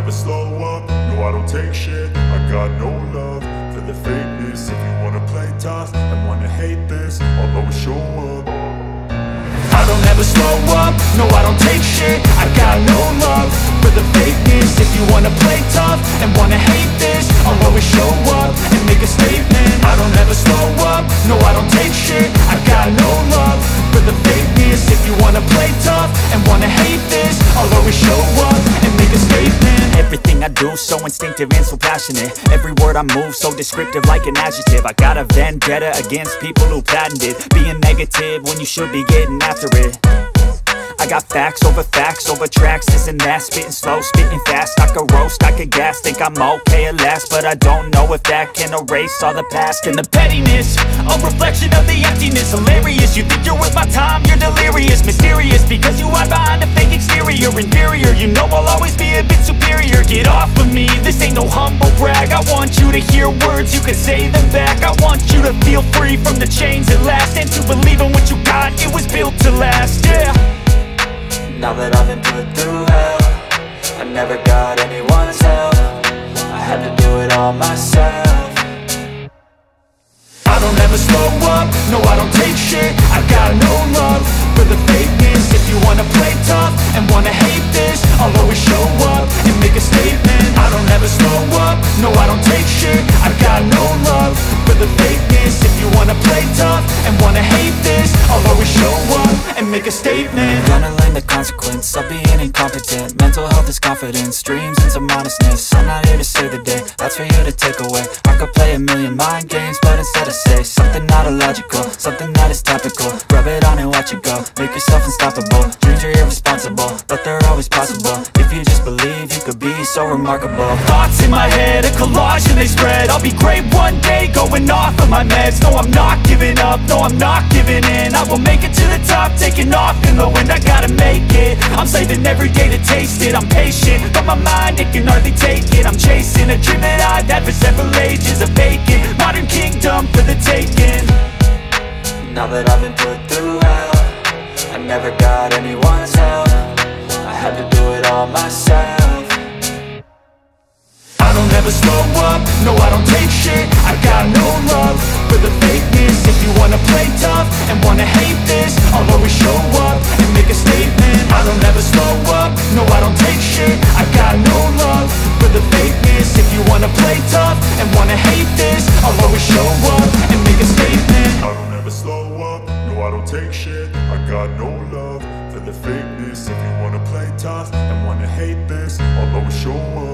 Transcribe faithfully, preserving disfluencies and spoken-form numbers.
never slow up, no I don't take shit. I got no love for the fakeness. If you wanna play tough and wanna hate this, I'll always show up. I don't ever slow up, no I don't take shit. I got no love for the fakeness. If you wanna play tough and wanna hate this, I'll always show up and make a statement. I don't ever slow up, no I don't take shit. I got no love for the fakeness. If you wanna play tough and wanna hate this, I'll always show up and make a statement. Everything I do so instinctive and so passionate. Every word I move so descriptive like an adjective. I got a vendetta against people who patented being negative when you should be getting after it. I got facts over facts over tracks, this and that. Spitting slow, spitting fast, I could roast, I could gas. Think I'm okay at last, but I don't know if that can erase all the past. And the pettiness, a reflection of the emptiness. Hilarious, you think you're worth my time, you're delirious. Mysterious, because you hide behind a fake exterior. Inferior, you know I'll always be a bit superior. Get off of me, this ain't no humble brag. I want you to hear words, you can say them back. I want you to feel free from the chains at last, and to believe in what you got, it was built to last, yeah. Now that I've been put through hell, I never got anyone's help. I had to do it all myself. I don't ever slow up, no I don't take shit. I got no love for the fakeness. If you wanna play tough and wanna hate this, I'll always show up and make a statement. I don't ever slow up, no I don't take shit. I got no love for the fakeness. If you wanna play tough and wanna hate this, I'll always show up and make a statement. Gonna learn the consequence of being incompetent. Mental health is confidence, dreams and some honestness. I'm not here to save the day, that's for you to take away. I could play a million mind games, but instead I say something not illogical, something that is topical. Rub it on and watch it go, make yourself unstoppable. Dreams are irresponsible, but they're always possible. If you just believe, you could be so remarkable. Thoughts in my head, a collage and they spread. I'll be great one day, going off of my meds. No, I'm not giving up, no, I'm not giving in. I will make it to the top, taking off in the wind. I gotta make it, I'm saving every day to taste it. I'm patient, but my mind, it can hardly take it. I'm chasing a dream that I've had for several ages. A vacant, modern kingdom for the taking. Now that I've been put through hell, I never got anyone's help. I had to do it all myself. I don't ever slow up, no I don't take shit. I got no love for the fakeness. If you wanna play tough and wanna hate this, I'll always show up and make a statement. I don't ever slow up, no I don't take shit. I got no love for the fakeness. If you wanna play tough and wanna hate this, I'll always show up and make a statement. I don't ever slow up, no I don't take shit. I got no love for the fakeness. If you wanna play tough and wanna hate this, I'll always show up